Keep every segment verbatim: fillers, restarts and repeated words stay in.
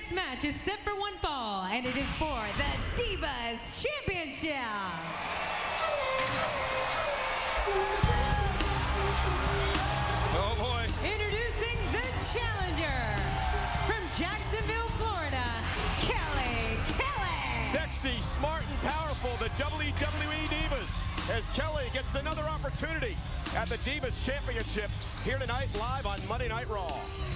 next match is set for one fall, and it is for the Divas Championship. Oh boy. Introducing the challenger from Jacksonville, Florida, Kelly Kelly. Sexy, smart, and powerful, the W W E Divas, as Kelly gets another opportunity at the Divas Championship here tonight, live on Monday Night Raw.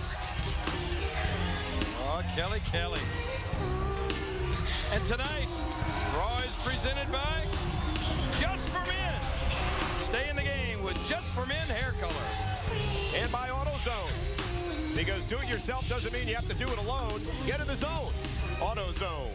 Oh, Kelly Kelly. And tonight, Raw is presented by Just for Men. Stay in the game with Just for Men hair color. And by AutoZone. Because do it yourself doesn't mean you have to do it alone. Get in the zone. AutoZone.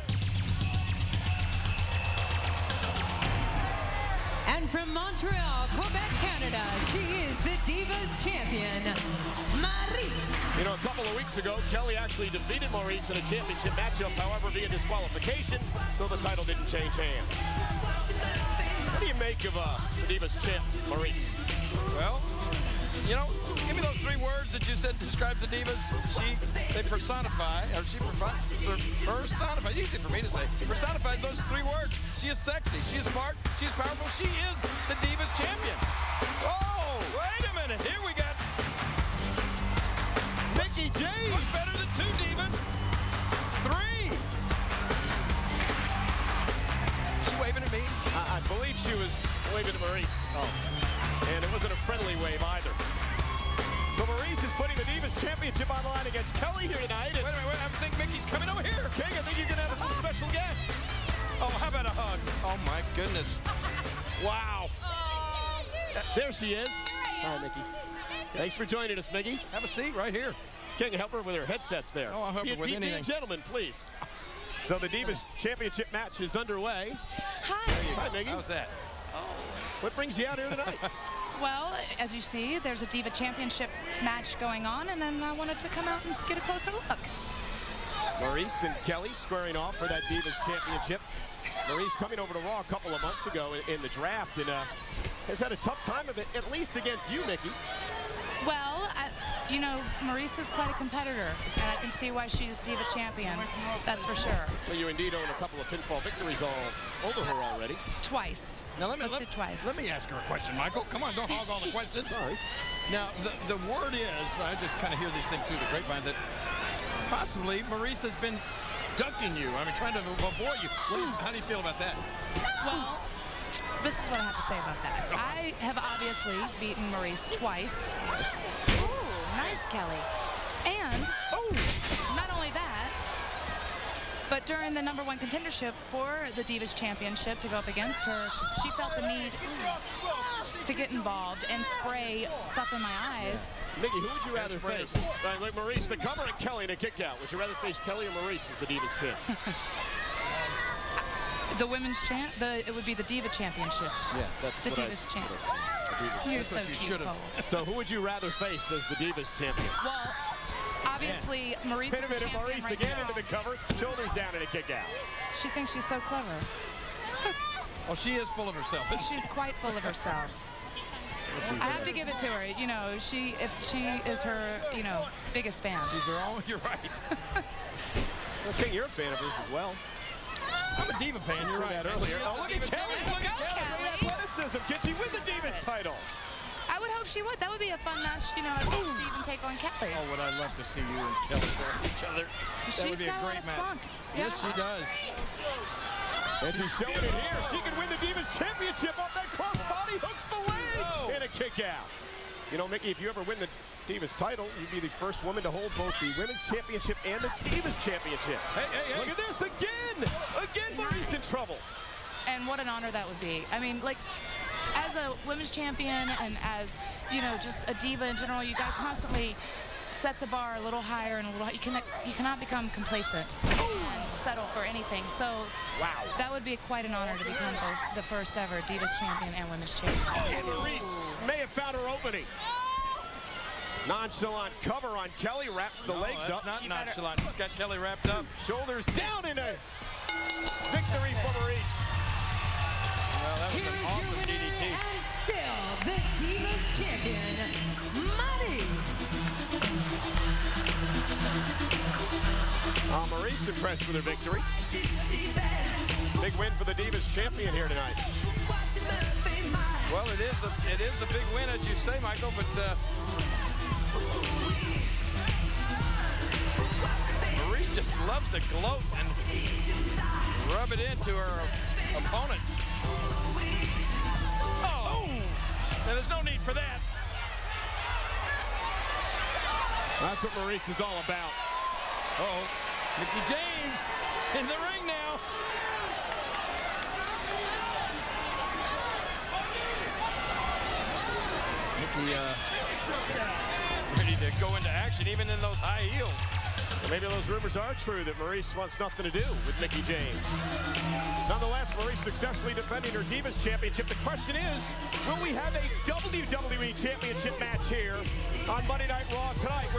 And from Montreal, Quebec, Canada, she is the Divas Champion, Maryse. You know, a couple of weeks ago, Kelly actually defeated Maryse in a championship matchup, however, via disqualification, so the title didn't change hands. What do you make of uh, the Divas champ, Maryse? Well, you know, give me those three words that you said describes the Divas. She, they personify, or she personifies, easy for me to say, personifies those three words. She is sexy, she is smart, she is powerful, she is the Divas champion. Oh, wait a minute, here we got Mickie James. What's better than two Divas? Three. She waving at me? I, I believe she was waving at Maryse. Oh. And it wasn't a friendly wave either. So Maryse is putting the Divas Championship on the line against Kelly here tonight. Wait a minute, wait, I think Mickey's coming over here. King, I think you're going to have a special guest. Oh, how about a hug? Oh, my goodness. Wow. Oh, there she is. Hi, Mickie. Thanks for joining us, Mickie. Have a seat right here. King, help her with her headsets there. Oh, I'll help be, her with be, anything. Be a gentleman, please. So the Divas Championship match is underway. Hi. Hi, Mickie. How's that? What brings you out here tonight? Well, as you see, there's a Diva Championship match going on, and then I wanted to come out and get a closer look. Maryse and Kelly squaring off for that Divas Championship. Maryse coming over to Raw a couple of months ago in, in the draft and uh, has had a tough time of it, at least against you, Mickie. Well, I, you know, Maryse is quite a competitor, and I can see why she's Diva Champion. That's for sure. Well, you indeed own a couple of pinfall victories all over her already. Twice. Now let me Let's let, do twice. Let me ask her a question, Michael. Come on, don't hog all the questions. Sorry. Now the the word is, I just kind of hear these things through the grapevine, that possibly Maryse has been ducking you. I mean, trying to avoid you. What do you how do you feel about that? Well, this is what I have to say about that. I have obviously beaten Maryse twice. Ooh, nice, Kelly. And Oh, not only that, but during the number one contendership for the Divas Championship to go up against her, she felt the need to get involved and spray stuff in my eyes. Mickie, who would you rather face? Uh, like Maryse, the cover, and Kelly in a kick out. Would you rather face Kelly or Maryse as the Divas champ? The women's champ, the it would be the Diva Championship. Yeah, that's The what Divas I, champ. that's what I said. You're That's so what you cute, should have Cole. So who would you rather face as the Divas champion? Well, obviously, Maryse Wait is a the minute, champion Maryse right again now. into the cover, shoulders down and a kick out. She thinks she's so clever. oh, she is full of herself. isn't she? She's quite full of herself. I have to give it to her. You know, she if she is her, you know, biggest fan. She's her own. You're right. Well, King, you're a fan of hers as well. I'm a Diva fan. You're Said right. that earlier. She is Oh, the look at Diva Kelly. champion. Look at Go, Kelly. Kelly. Athleticism. Can she win the Divas title? I would hope she would. That would be a fun match, you know, to even take on Kelly. Oh, would I love to see you and Kelly go at each other. That She's would be got a a lot great of match. spunk. Yes, Yeah. she does. And she's showing it here. She can win the Divas Championship off that crossbody, hooks the leg, Oh. and a kick out. You know, Mickie, if you ever win the Divas title, you'd be the first woman to hold both the Women's Championship and the Divas Championship. Hey, hey, hey. Look at this again. Again, Maryse in trouble. And what an honor that would be. I mean, like, as a women's champion and as, you know, just a diva in general, you got to constantly set the bar a little higher and a little. You cannot, you cannot become complacent and settle for anything. So, Wow. that would be quite an honor to become both the first ever Divas champion and women's champion. And Maryse may have found her opening. Nonchalant cover on Kelly, wraps the No, legs that's up. not You better- nonchalant. She's got Kelly wrapped up. Shoulders down in a victory for Maryse. Well, that was Here an is awesome your D winner D T. and still the Divas Champion, Maryse. Uh, Maurice impressed with her victory. Big win for the Divas champion here tonight. Well, it is a it is a big win, as you say, Michael, but uh, Maurice just loves to gloat and rub it into her opponents. Oh, and there's no need for that. That's what Maurice is all about. Uh-oh, Mickie James in the ring now. Mickie uh, ready to go into action, even in those high heels. Maybe those rumors are true that Maurice wants nothing to do with Mickie James. Nonetheless, Maurice successfully defending her Divas Championship. The question is, will we have a W W E Championship match here on Monday Night Raw tonight?